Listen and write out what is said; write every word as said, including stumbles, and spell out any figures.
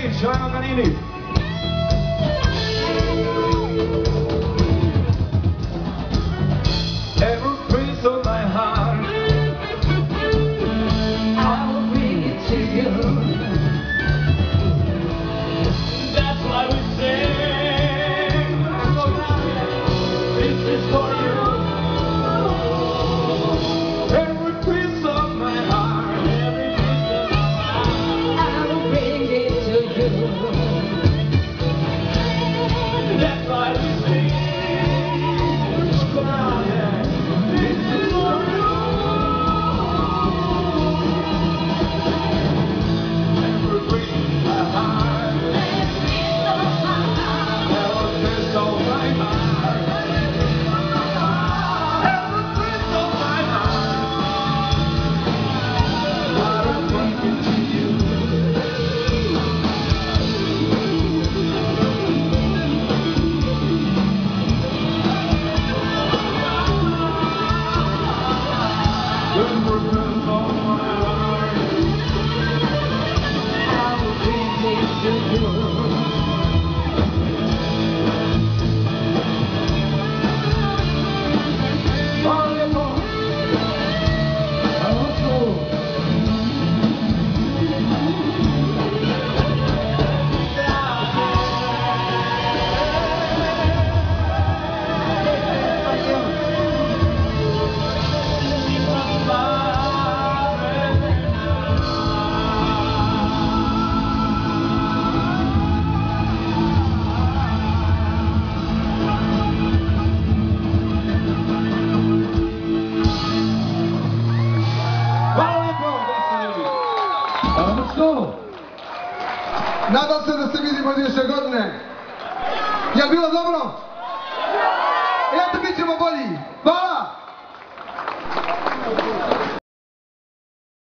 Benić, Leno Ganini. Every piece of my heart I will bring it to you. That's why we sing. This is for you. Every piece of my heart, every piece of my heart I will bring it to you. That's why we sing. Come on, yeah. This is for you. Every piece of my heart, every piece of my heart, every piece of my heart, every piece of my heart, I will bring it to you. Every piece of my heart, I will bring it to you. Volleyball, volleyball. Nadam se da se vidimo iduće godine. Je li bilo dobro?